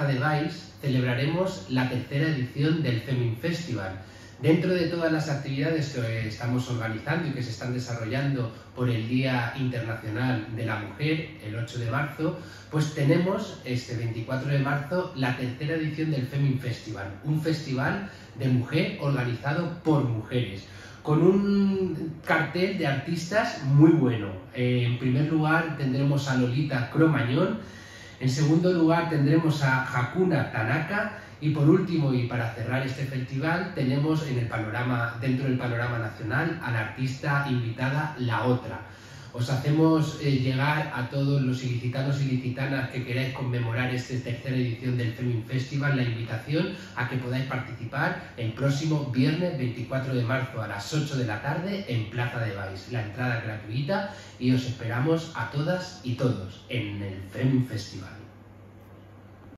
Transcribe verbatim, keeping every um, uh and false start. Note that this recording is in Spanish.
Plaza de Baix celebraremos la tercera edición del Femin Festival. Dentro de todas las actividades que estamos organizando y que se están desarrollando por el Día Internacional de la Mujer, el ocho de marzo, pues tenemos este veinticuatro de marzo la tercera edición del Femin Festival, un festival de mujer organizado por mujeres, con un cartel de artistas muy bueno. Eh, en primer lugar tendremos a Lolita Cromañón, en segundo lugar tendremos a Hakuna Tanaka y por último, y para cerrar este festival, tenemos en el panorama, dentro del panorama nacional a la artista invitada La Otra. Os hacemos eh, llegar a todos los ilicitanos y ilicitanas que queráis conmemorar esta tercera edición del Femin Festival la invitación a que podáis participar el próximo viernes veinticuatro de marzo a las ocho de la tarde en Plaza de Baix. La entrada es gratuita y os esperamos a todas y todos en el Femin Festival.